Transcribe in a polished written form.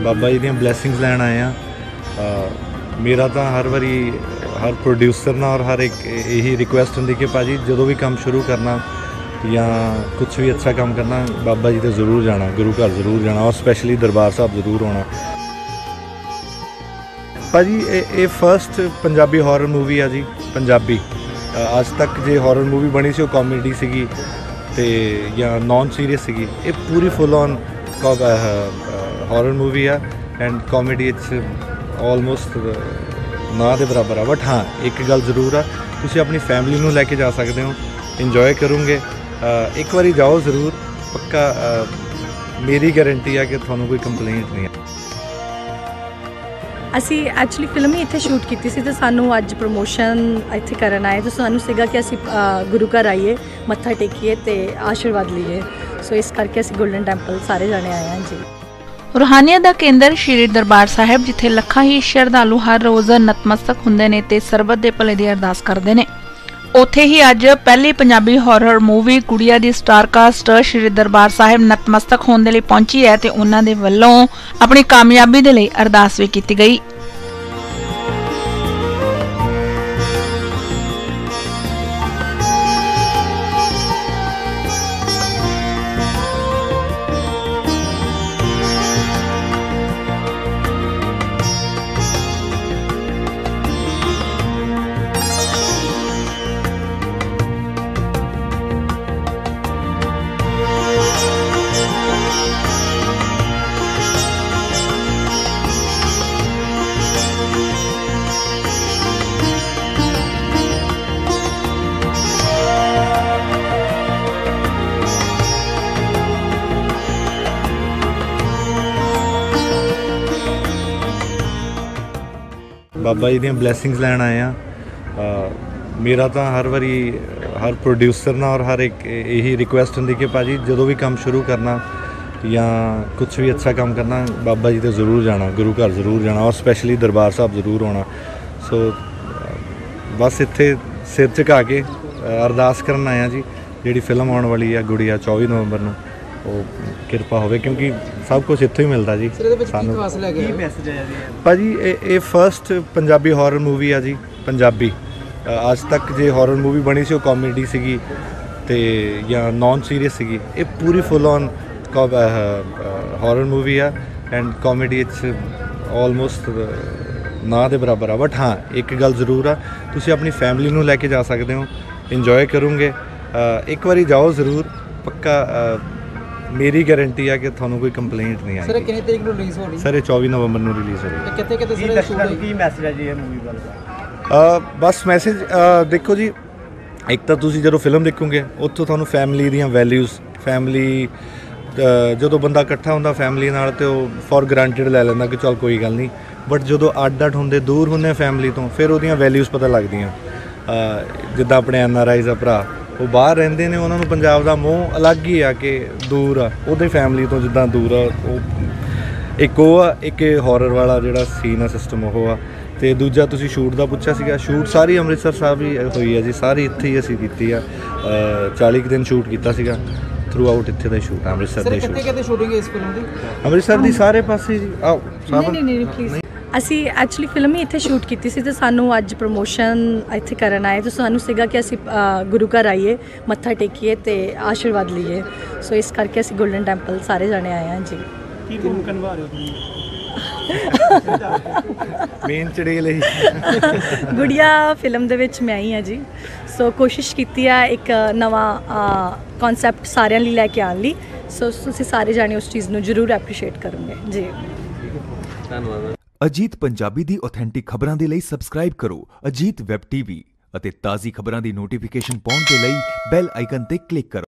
बाबा जी दी blessings लैन आए हैं। मेरा तो हर बारी हर प्रोड्यूसर ना और हर एक यही रिक्वेस्ट होंगी कि भाजी जो भी काम शुरू करना या कुछ भी अच्छा काम करना बाबा जी तो जरूर जाना, गुरु घर जरूर जाना और स्पैशली दरबार साहब जरूर होना। भाजी ये फर्स्ट पंजाबी हॉरर मूवी है जी, पंजाबी अज तक जो हॉरर मूवी बनी सी कॉमेडी सी ते या नॉन सीरीयस सी, ये पूरी फुल ऑन हॉरर मूवी है एंड कॉमेडी इट्स ऑलमोस्ट ना दे बराबर है। बट हाँ एक गल जरूर है, तुसी अपनी फैमिली नूं लैके जा सकते हो, इंजॉय करोगे। एक बारी जाओ जरूर पक्का, मेरी गारंटी है कि थानू कोई कंप्लेंट नहीं है। असी एक्चुअली फिल्म ही इत्थे शूट की सी तो सानू अज प्रमोशन इत्थे करन आए तो सानू सीगा कि असी गुरु घर आइए, मत्था टेकीए ते आशीर्वाद लीए। सो इस करके असी गोल्डन टैंपल सारे जाने आए हैं जी। रूहानियत दा केंद्र श्री दरबार साहिब जिथे लखां ही श्रद्धालु हर रोज़ नतमस्तक हुंदे ने ते सरबत दे भले दी अरदास करदे ने, उत्थे ही अज पहली पंजाबी हॉरर मूवी गुड़िया दी स्टारकास्ट श्री दरबार साहिब नतमस्तक होने लई पहुंची है ते उन्हां दे वल्लों अपनी कामयाबी दे लई अरदास भी कीती गई। बाबा जी दी ब्लैसिंग्स लैन आए हैं। मेरा तो हर बारी हर प्रोड्यूसर ना और हर एक यही रिक्वेस्ट होंगी कि भाजी जो भी काम शुरू करना या कुछ भी अच्छा काम करना बाबा जी तो जरूर जाना, गुरु घर जरूर जाना और स्पैशली दरबार साहब जरूर होना। सो बस इत्थे सिर झुका के अरदास करन आए जी, जी फिल्म आने वाली है गुड़िया 24 नवंबर नूं, वो किरपा होवे क्योंकि सब कुछ इत्थों ही मिलता जी सानू। भाजी ये फर्स्ट पंजाबी हॉरर मूवी है जी, पंजाबी अज तक जो हॉरर मूवी बनी सी कॉमेडी सी ते या नॉन सीरीयस सी, ये पूरी फुल ऑन हॉरर मूवी है एंड कॉमेडी इट्स ऑलमोस्ट ना दे बराबर है। बट हाँ एक गल जरूर है, तुसी अपनी फैमिली नूं लैके जा सकते हो, इंजॉय करोगे। एक बारी जाओ जरूर पक्का, मेरी गारंटी है कि थानू कोई कंप्लेंट नहीं आई। सर कितनी तारीख ਨੂੰ ਰਿਲੀਜ਼ ਹੋਣੀ? सर 24 नवंबर ਨੂੰ रिलीज़ हो रही है। ਕਿੱਥੇ ਕਿੱਥੇ ਸਰ ਸ਼ੂਟ ਕੀ ਮੈਸੇਜ ਹੈ ਜੀ ਇਹ ਮੂਵੀ ਵਾਲਾ? बस मैसेज देखो जी, एक तो तुसी जो फिल्म देखोगे उत्थों थानू फैमिली दी वैल्यूज़, फैमिली जो बंदा इकट्ठा होंदा फैमिली नाल ते फॉर ग्रांटेड लै लैंदा कि चल कोई गल नहीं, बट जो अड अड होंदे दूर होंदे फैमिली तो फिर उहदियां वैल्यूज़ पता लगदियां। जिद्दां अपने NRIs आ भरा वो बाहर रहिंदे ने, उन्होंने पंजाब का मोह अलग ही आ कि दूर आ उहदी फैमिली तो जिद्दां दूर आ। एक वो आ, एक हॉरर वाला जिहड़ा सीन आ सिस्टम वो आ, ते दूजा तुसीं शूट का पुछया सीगा, शूट सारी अमृतसर साहब ही हुई है जी, सारी इत्थे ही असीं कीती आ। 40 दिन शूट कीता सीगा, थ्रू आउट इत्थे दा शूट अमृतसर दा शूट। कित्थे शूटिंग इस फिल्म दी? अमृतसर दी सारे पासे जी। आओ नहीं प्लीज़, असी एक्चुअली फिल्म ही इत्थे शूट की सी तो सानू अज प्रमोशन इत्थे करन आए तो सानू सीगा कि असी गुरु घर आइए, मत्था टेकीए ते आशीर्वाद लीए। सो इस करके असी गोल्डन टैंपल सारे जाने आए हैं जी। ਕੀ ਕੰਮ ਕਰਵਾ ਰਹੇ ਹੋ? मेन चड़ेल ही गुड़िया फिल्म दे विच मैं ही हाँ जी। सो कोशिश की है एक नवा कॉन्सैप्ट सारे लिए लैके आने ली। सो तुसीं सारे जाने उस चीज़ नूं जरूर एप्रीशिएट करोगे जी। धन्यवाद। अजीत पंजाबी दी ऑथेंटिक खबरां दे लई सबसक्राइब करो अजीत वैब टीवी ਅਤੇ ਤਾਜ਼ੀ ਖਬਰਾਂ ਦੀ ਨੋਟੀਫਿਕੇਸ਼ਨ ਪਾਉਣ ਦੇ ਲਈ ਬੈਲ ਆਈਕਨ ਤੇ ਕਲਿੱਕ ਕਰੋ।